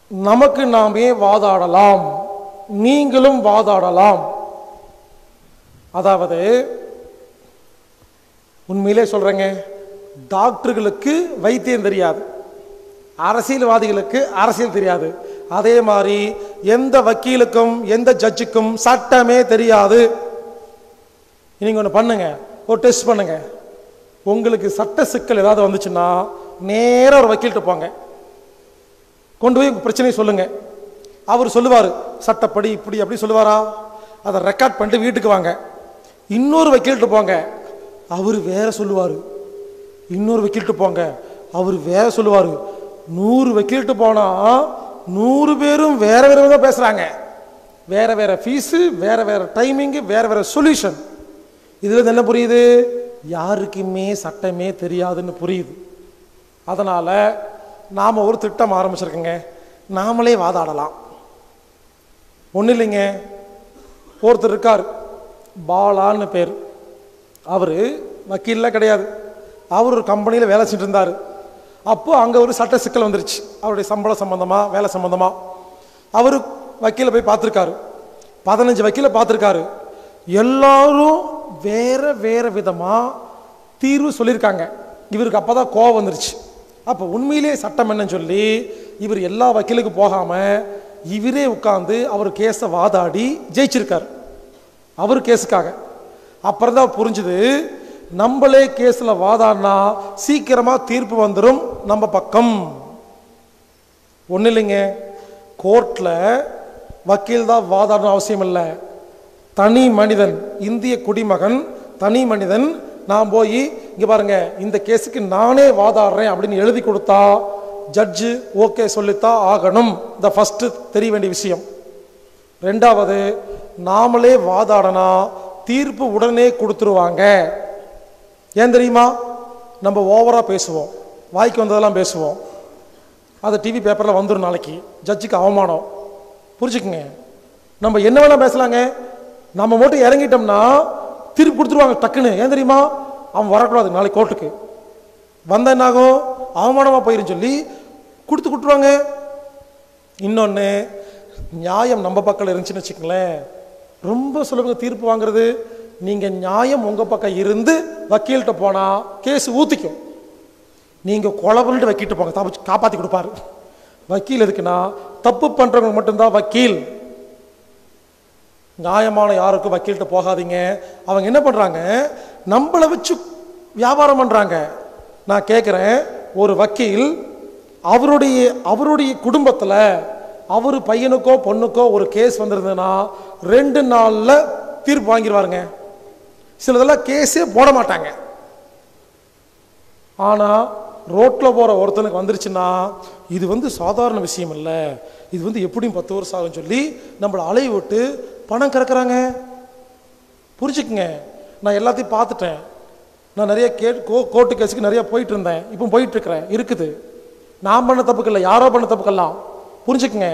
நமக்கு நாமே வாதாடலாம், நீங்களும் வாதாடலாம். அதாவது உண்மையிலே சொல்றேங்க, டாக்டர்களுக்கு வைத்தியம் தெரியாது, அரசியல்வாதிகளுக்கு அரசியல் தெரியாது. அதே மாதிரி எந்த வக்கீலுக்கும் எந்த ஜட்ஜுக்கும் சட்டமே தெரியாது. நீங்க ஒன்று பண்ணுங்க, ஒரு டெஸ்ட் பண்ணுங்க. உங்களுக்கு சட்ட சிக்கல் ஏதாவது வந்துச்சுன்னா நேராக ஒரு வக்கீல்கிட்ட போங்க, கொண்டு போய் உங்க பிரச்சனையை சொல்லுங்க. அவர் சொல்லுவார் சட்டப்படி இப்படி அப்படி சொல்லுவாரா, அதை ரெக்கார்ட் பண்ணிட்டு வீட்டுக்கு வாங்க. இன்னொரு வக்கீல்கிட்ட போங்க, அவர் வேற சொல்லுவார். இன்னொரு வக்கீல்கிட்ட போங்க, அவர் வேற சொல்லுவார். 100 வக்கீல்கிட்ட போனா 100 பேரும் வேற வேற விதமாக பேசுறாங்க. வேற வேற ஃபீஸு, வேற வேற டைமிங்கு, வேற வேற சொல்யூஷன். இதுல என்ன புரியுது? யாருக்குமே சட்டமே தெரியாதுன்னு புரியுது. அதனால நாம ஒரு திட்டம் ஆரம்பிச்சிருக்கோங்க, நாமளே வாதாடலாம். ஒன்றும் இல்லைங்க, ஒருத்தர் இருக்கார், பாலான்னு பேர். அவர் வக்கீல்லாம் கிடையாது, அவர் ஒரு கம்பெனியில் வேலை செஞ்சுட்டு இருந்தார். அப்போ அங்கே ஒரு சட்ட சிக்கல் வந்துருச்சு, அவருடைய சம்பளம் சம்பந்தமா வேலை சம்பந்தமா. அவர் வக்கீலை போய் பார்த்துருக்காரு, 15 வக்கீலை பார்த்துருக்காரு. எல்லாரும் வேற வேற விதமாக தீர்வு சொல்லியிருக்காங்க. இவருக்கு அப்போ தான் கோவம் வந்துருச்சு. அப்போ உண்மையிலே சட்டம் என்னன்னு சொல்லி இவர் எல்லா வக்கீலுக்கு போகாமல் இவரே உட்கார்ந்து அவர் கேஸை வாதாடி ஜெயிச்சிருக்கார், அவர் கேஸுக்காக. அப்புறம் தான் புரிஞ்சுது, நம்மளே கேஸில் வாதாடினா சீக்கிரமாக தீர்ப்பு வந்துடும் நம்ம பக்கம். ஒன்றும் இல்லைங்க, கோர்ட்டில் வக்கீல் தான் வாதாடணும் அவசியம் இல்லை. தனி மனிதன், இந்திய குடிமகன், தனி மனிதன், நான் போய் இங்கே பாருங்க இந்த கேஸுக்கு நானே வாதாடுறேன் அப்படின்னு எழுதி கொடுத்தா ஜட்ஜு ஓகே சொல்லித்தான் ஆகணும். இந்த ஃபஸ்ட்டு தெரிய வேண்டிய விஷயம். ரெண்டாவது, நாமளே வாதாடனா தீர்ப்பு உடனே கொடுத்துருவாங்க. ஏன் தெரியுமா? நம்ம ஓவராக பேசுவோம், வாய்க்கு வந்ததெல்லாம் பேசுவோம், அது டிவி பேப்பரில் வந்துடும், நாளைக்கு ஜட்ஜுக்கு அவமானம். புரிஞ்சுக்குங்க, நம்ம என்ன வேணால் பேசலாங்க, நம்ம மட்டும் இறங்கிட்டோம்னா தீர்ப்பு கொடுத்துருவாங்க டக்குன்னு. ஏன் தெரியுமா? அவன் வரக்கூடாது நாளைக்கு கோர்ட்டுக்கு, வந்த என்னாகும், அவமானமாக போயிரும் சொல்லி கொடுத்துருவாங்க. இன்னொன்று, நியாயம் நம்ம பக்கம் இருந்துச்சுன்னு வச்சுக்கங்களேன், ரொம்ப சுலபமாக தீர்ப்பு வாங்குறது. நீங்கள் நியாயம் உங்கள் பக்கம் இருந்து வக்கீல்கிட்ட போனால் கேஸ் ஊற்றிக்கும். நீங்கள் கொலை பண்ணிட்டு வக்கீல்கிட்ட போங்க, காப்பாற்றி கொடுப்பாரு. வக்கீல் எதுக்குன்னா தப்பு பண்ணுறவங்க மட்டும்தான் வக்கீல். நியாயமான யாருக்கும் வக்கீல்கிட்ட போகாதீங்க. அவங்க என்ன பண்ணுறாங்க, நம்மளை வச்சு வியாபாரம் பண்ணுறாங்க. நான் கேட்குறேன், ஒரு வக்கீல் அவருடைய குடும்பத்தில் அவர் பையனுக்கோ பொண்ணுக்கோ ஒரு கேஸ் வந்திருந்ததுன்னா 2 நாளில் தீர்ப்பு வாங்கிடுவாருங்க. சிலதெல்லாம் கேஸே போட மாட்டாங்க. ஆனால் ரோட்டில் போகிற ஒருத்தனுக்கு வந்துருச்சுன்னா இது சாதாரண விஷயம் இல்லை, இது எப்படியும் 10 வருஷம் ஆகும்னு சொல்லி நம்மளை அலைய விட்டு பணம் கறக்குறாங்க. புரிஞ்சுக்குங்க, நான் எல்லாத்தையும் பார்த்துட்டேன். நான் நிறைய கோர்ட்டு கேஸுக்கு நிறைய போயிட்டு இருந்தேன், இப்போ போயிட்டு இருக்கிறேன். இருக்குது, நான் பண்ண தப்புக்கு இல்லை, யாரோ பண்ண தப்புக்கெல்லாம். புரிஞ்சுக்குங்க.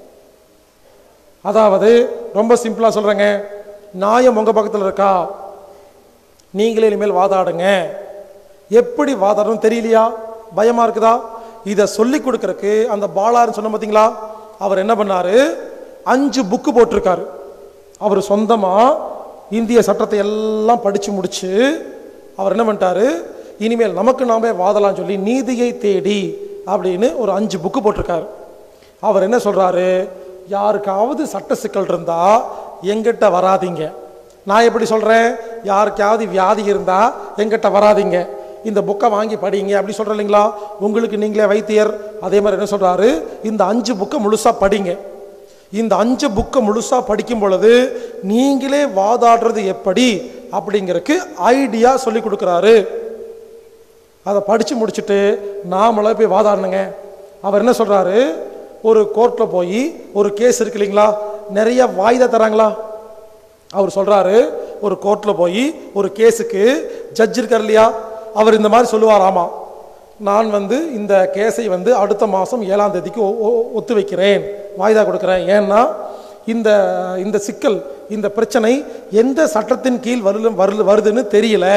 அதாவது ரொம்ப சிம்பிளாக சொல்கிறேங்க, நியாயம் உங்கள் பக்கத்தில் இருக்கா, நீங்களே இனிமேல் வாதாடுங்க. எப்படி வாதாடணும் தெரியலையா, பயமாக இருக்குதா, இதை சொல்லி கொடுக்கறதுக்கு அந்த பாலாருன்னு சொன்ன பார்த்தீங்களா, அவர் என்ன பண்ணாரு, 5 புக்கு போட்டிருக்காரு. அவர் சொந்தமாக இந்திய சட்டத்தை எல்லாம் படித்து முடிச்சு அவர் என்ன பண்ணிட்டாரு, இனிமேல் நமக்கு நாமே வாதலாம் சொல்லி நீதியை தேடி அப்படின்னு ஒரு 5 புக்கு போட்டிருக்காரு. அவர் என்ன சொல்றாரு, யாருக்காவது சட்ட சிக்கல் இருந்தா எங்கிட்ட வராதிங்க. நான் எப்படி சொல்றேன், யாருக்காவது வியாதி இருந்தா எங்கிட்ட வராதிங்க, இந்த புக்கை வாங்கி படிங்க அப்படி சொல்ற இல்லைங்களா. உங்களுக்கு நீங்களே வைத்தியர். அதே மாதிரி என்ன சொல்றாரு, இந்த 5 புக்கை முழுசா படிங்க. இந்த 5 புக்கை முழுசா படிக்கும் பொழுது நீங்களே வாதாடுறது எப்படி அப்படிங்கிறதுக்கு ஐடியா சொல்லி கொடுக்குறாரு. அதை படிச்சு முடிச்சுட்டு நாமளே போய் வாதாடணுங்க. அவர் என்ன சொல்றாரு, ஒரு கோர்ட்டில் போய் ஒரு கேஸ் இருக்கு இல்லைங்களா, நிறைய வாய்தா தராங்களா. அவர் சொல்றாரு, ஒரு கோர்ட்டில் போய் ஒரு கேஸுக்கு ஜட்ஜ் இருக்கார் இல்லையா, அவர் இந்த மாதிரி சொல்லுவார், ஆமாம் நான் இந்த கேஸை அடுத்த மாதம் 7ஆம் தேதிக்கு ஒத்து வைக்கிறேன், வாய்தா கொடுக்குறேன். ஏன்னா இந்த சிக்கல், இந்த பிரச்சனை எந்த சட்டத்தின் கீழ் வருதுன்னு தெரியல,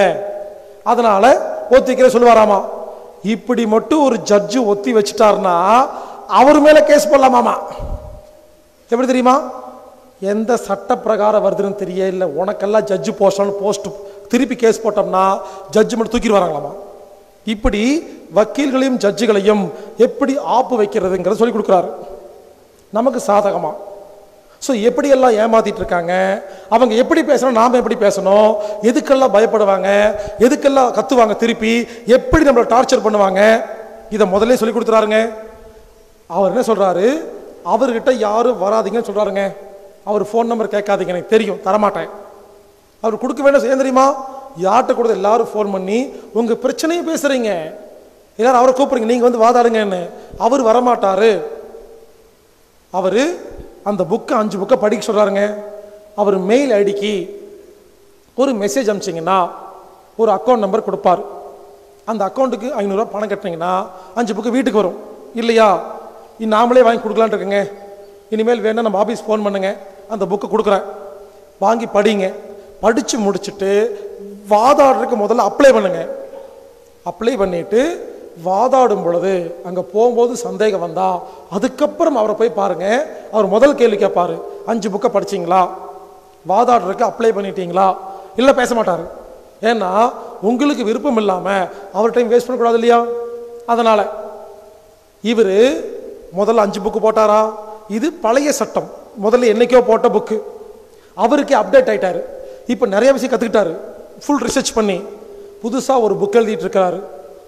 அதனால ஒத்தி வைக்கிற சொல்லுவாராமா. இப்படி மட்டும் ஒரு ஜட்ஜு ஒத்தி வச்சுட்டாருன்னா அவர் மேல கேஸ் போடலாமாமா. எப்படி தெரியுமா? எந்த சட்ட பிரகாரம் வருதுன்னு தெரியல, உனக்கெல்லாம் ஜட்ஜு போஸ்ட் திருப்பி கேஸ் போட்டோம்னா ஜட்ஜ்மெண்ட் தூக்கி வராங்களாமா. இப்படி வக்கீல்களையும் ஜட்ஜுகளையும் எப்படி ஆப்பு வைக்கிறதுங்கிறத சொல்லி கொடுக்குறாரு நமக்கு சாதகமா. ஸோ எப்படியெல்லாம் ஏமாத்திட்டு இருக்காங்க, அவங்க எப்படி பேசணும், நாம் எப்படி பேசணும், எதுக்கெல்லாம் பயப்படுவாங்க, எதுக்கெல்லாம் கத்துவாங்க, திருப்பி எப்படி நம்மளை டார்ச்சர் பண்ணுவாங்க, இதை முதல்ல சொல்லி கொடுத்துறாருங்க. அவர் என்ன சொல்றாரு, அவர்கிட்ட யாரும் வராதிங்கன்னு சொல்றாருங்க. அவர் ஃபோன் நம்பர் கேட்காதீங்க, எனக்கு தெரியும் தரமாட்டேன். அவர் கொடுக்க வேண்டாம். ஏன் தெரியுமா? யார்கிட்ட கூட எல்லாரும் ஃபோன் பண்ணி உங்க பிரச்சனையை பேசுறீங்க, எல்லாரும் அவரை கூப்பிடுங்க, நீங்க வந்து வாதாடுங்கன்னு. அவர் வரமாட்டாரு. அவரு அந்த புக்கை 5 புக்கை படிக்க சொல்றாருங்க. அவர் மெயில் ஐடிக்கு ஒரு மெசேஜ் அனுப்பிச்சிங்கன்னா ஒரு அக்கௌண்ட் நம்பர் கொடுப்பார். அந்த அக்கௌண்ட்டுக்கு 500 ரூபா பணம் கட்டினீங்கன்னா 5 புக்கு வீட்டுக்கு வரும். இல்லையா, நாமளே வாங்கி கொடுக்கலான் இருக்குங்க. இனிமேல் வேணா நம்ம ஆஃபீஸ் ஃபோன் பண்ணுங்க, அந்த புக்கை கொடுக்குறேன், வாங்கி படிங்க. படித்து முடிச்சுட்டு வாதாடுறதுக்கு முதல்ல அப்ளை பண்ணுங்க. அப்ளை பண்ணிட்டு வாதாடும் பொழுது அங்கே போகும்போது சந்தேகம் வந்தா அதுக்கப்புறம் அவரை போய் பாருங்க. அவர் முதல் கேள்வி கேட்பாரு, 5 புக்கை படிச்சிங்களா, வாதாடுறதுக்கு அப்ளை பண்ணிட்டீங்களா? இல்லை, பேச மாட்டார். ஏன்னா உங்களுக்கு விருப்பம் இல்லாமல் அவர் டைம் வேஸ்ட் பண்ணக்கூடாது இல்லையா? அதனால இவர் முதல்ல 5 புக்கு போட்டாரா? இது பழைய சட்டம், முதல்ல என்னைக்கோ போட்ட புக்கு. அவருக்கு அப்டேட் ஆயிட்டாரு, இப்போ நிறைய விஷயம் கற்றுக்கிட்டாரு. ஃபுல் ரிசர்ச் பண்ணி புதுசாக ஒரு புக் எழுதிட்டு இருக்கிறாரு.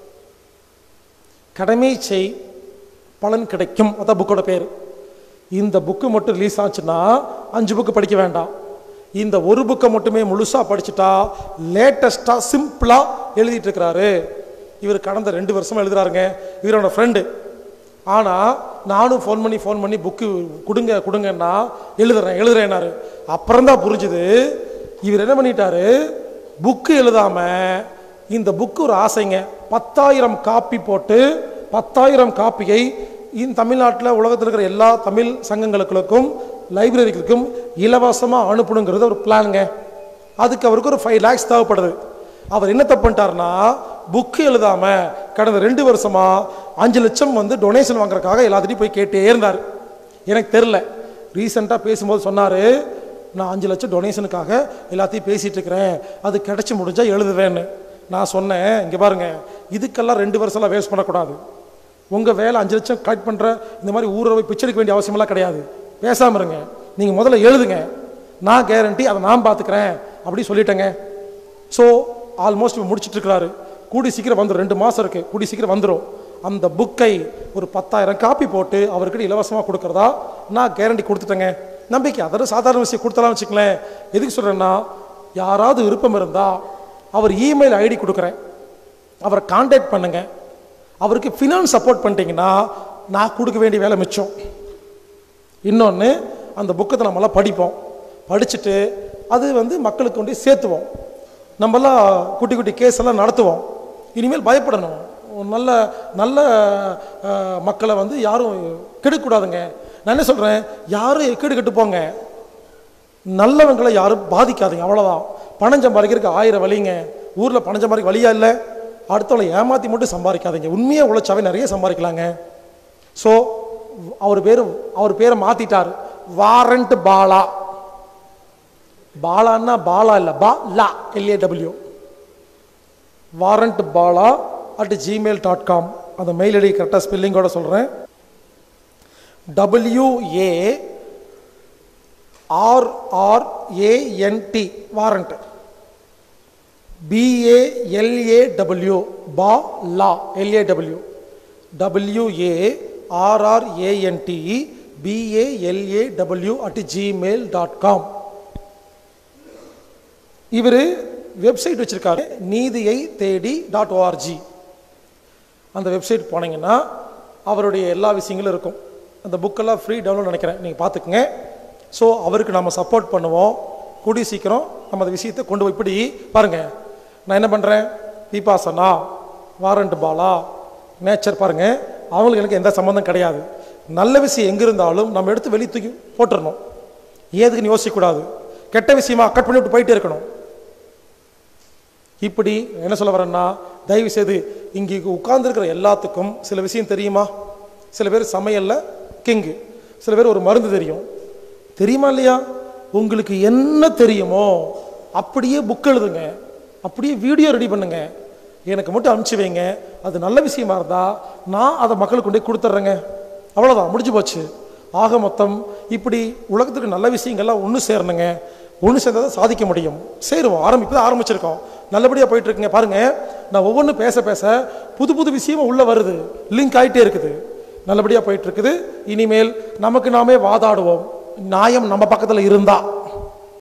கடமை செய் பலன் கிடைக்கும், அதான் புக்கோட பேர். இந்த புக்கு மட்டும் ரிலீஸ் ஆச்சுன்னா 5 புக்கு படிக்க வேண்டாம். இந்த ஒரு புக்கை மட்டுமே முழுசாக படிச்சுட்டா லேட்டஸ்டாக சிம்பிளாக எழுதிட்டு இருக்கிறாரு. இவர் கடந்த 2 வருஷமா எழுதுறாருங்க. இவரோட ஃப்ரெண்டு. ஆனால் நானும் ஃபோன் பண்ணி புக்கு கொடுங்கன்னா எழுதுறேன்னாரு. அப்புறம் தான் புரிஞ்சுது இவர் என்ன பண்ணிட்டாரு, புக்கு எழுதாம இந்த புக்கு ஒரு ஆசைங்க, 10,000 காப்பி போட்டு 10,000 காப்பியை தமிழ்நாட்டில் உலகத்தில் இருக்கிற எல்லா தமிழ் சங்கங்களுக்கும் லைப்ரரிகளுக்கும் இலவசமாக அனுப்பணுங்கிறது ஒரு பிளானுங்க. அதுக்கு அவருக்கு ஒரு 5 lakhs தேவைப்படுது. அவர் என்ன தப்பு பண்ணிட்டாருன்னா, புக்கு எழுதாம கடந்த 2 வருஷமா 5 லட்சம் வந்து டொனேஷன் வாங்குறதுக்காக எல்லாத்திட்டையும் போய் கேட்டே இருந்தார். எனக்கு தெரில, ரீசெண்டாக பேசும்போது சொன்னார், நான் 5 லட்சம் டொனேஷனுக்காக எல்லாத்தையும் பேசிகிட்டு இருக்கிறேன், அது கிடச்சி முடிஞ்சா எழுதுவேன்னு. நான் சொன்னேன், இங்கே பாருங்க, இதுக்கெல்லாம் 2 வருஷம்லாம் வேஸ்ட் பண்ணக்கூடாது. உங்கள் வேலை 5 லட்சம் கலெக்ட் பண்ணுற இந்த மாதிரி ஊரை போய் பிச்சை எடுக்க வேண்டிய அவசியமெல்லாம் கிடையாது. பேசாமல் இருங்க, நீங்கள் முதல்ல எழுதுங்க, நான் கேரண்டி அதை நான் பார்த்துக்கிறேன் அப்படி சொல்லிட்டேங்க. ஸோ ஆல்மோஸ்ட் முடிச்சுட்டு இருக்கிறாரு. கூடி சீக்கிரம் வந்துடும், 2 மாதம் இருக்குது, கூடி சீக்கிரம் வந்துடும். அந்த புக்கை ஒரு 10,000 காப்பி போட்டு அவர்கிட்ட இலவசமாக கொடுக்குறதா நான் கேரண்டி கொடுத்துட்டேங்க. நம்பிக்கை, அதோட சாதாரண விஷயம் கொடுத்தலாம் வச்சுக்கலேன். எதுக்கு சொல்கிறேன்னா, யாராவது விருப்பம் இருந்தால் அவர் இமெயில் ஐடி கொடுக்குறேன், அவரை கான்டாக்ட் பண்ணுங்க. அவருக்கு ஃபினான்ஸ் சப்போர்ட் பண்ணிட்டீங்கன்னா நான் கொடுக்க வேண்டிய வேலை மிச்சம். இன்னொன்று, அந்த புக்கத்தை நம்மளாம் படிப்போம், படிச்சுட்டு அது வந்து மக்களுக்கு கொண்டு சேர்த்துவோம். நம்மளாம் குட்டி குட்டி கேஸ் எல்லாம் நடத்துவோம். இனிமேல் பயப்படணும், நல்ல நல்ல மக்களை வந்து யாரும் கெடுக்கக்கூடாதுங்க. நான் என்ன சொல்கிறேன், யாரும் கெட்டு போங்க, நல்லவங்களை யாரும் பாதிக்காதீங்க, அவ்வளோதான். பணம் சம்பாதிக்கிறதுக்கு 1000 வழிங்க. ஊரில் பணம் சம்பாதிக்க வழியா இல்லை, அடுத்தவங்களை ஏமாற்றி மட்டும் சம்பாதிக்காதீங்க, உண்மையாக உழைச்சாவே நிறைய சம்பாதிக்கலாங்க. ஸோ அவர் பேரை மாற்றிட்டார், வாரண்ட் பாலா. பாலான்னா பாலா இல்லை, law LAW, warrant Bala @gmail.com. அந்த மெயில் ஐடி கரெக்டாக ஸ்பெல்லிங்கோட சொல்கிறேன், WARRANT, warrant, BALAW, Bala LAW, WARRANT BALAW @gmail.com. இவர் வெப்சைட் வச்சிருக்காரு, நீதியை தேடி .org. அந்த வெப்சைட் போனீங்கன்னா அவருடைய எல்லா விஷயங்களும் இருக்கும். அந்த புக்கெல்லாம் ஃப்ரீ டவுன்லோட் நினைக்கிறேன், நீங்கள் பார்த்துக்குங்க. ஸோ அவருக்கு நம்ம சப்போர்ட் பண்ணுவோம். கூடி சீக்கிரம் நம்ம அந்த விஷயத்தை கொண்டு போய், இப்படி பாருங்கள், நான் என்ன பண்ணுறேன், விபாசனா, வாரண்ட் பாலா, நேச்சர், பாருங்கள், அவங்களுக்கு எனக்கு எந்த சம்மந்தம் கிடையாது. நல்ல விஷயம் எங்கே இருந்தாலும் நம்ம எடுத்து வெளியே தூக்கி போட்டுடணும், ஏதுக்குன்னு யோசிக்கக்கூடாது. கெட்ட விஷயமா கட் பண்ணி விட்டு போயிட்டே இருக்கணும். இப்படி என்ன சொல்ல வரேன்னா, தயவு செய்து இங்கே உட்கார்ந்துருக்கிற எல்லாத்துக்கும் சில விஷயம் தெரியுமா? சில பேர் சமையல்ல கிங்கு, சில பேர் ஒரு மருந்து தெரியும். தெரியுமா இல்லையா? உங்களுக்கு என்ன தெரியுமோ அப்படியே புக் எழுதுங்க, அப்படியே வீடியோ ரெடி பண்ணுங்க, எனக்கு மட்டும் அனுப்பிச்சு வைங்க. அது நல்ல விஷயமா இருந்தா நான் அதை மக்களுக்கு கொண்டு கொடுத்துட்றேங்க. அவ்வளோதான், முடிஞ்சு போச்சு. ஆக மொத்தம் இப்படி உலகத்துக்கு நல்ல விஷயங்கள்லாம் ஒன்று சேரணுங்க. ஒன்று சேர்ந்தா தான் சாதிக்க முடியும். சேருவோம், ஆரம்பிச்சிருக்கோம், நல்லபடியாக போயிட்டு இருக்குங்க. பாருங்க, நான் ஒவ்வொன்றும் பேச பேச புது புது விஷயமும் உள்ள வருது, லிங்க் ஆகிட்டே இருக்குது, நல்லபடியாக போயிட்டு இருக்குது. இனிமேல் நமக்கு நாமே வாதாடுவோம், நியாயம் நம்ம பக்கத்தில் இருந்தா.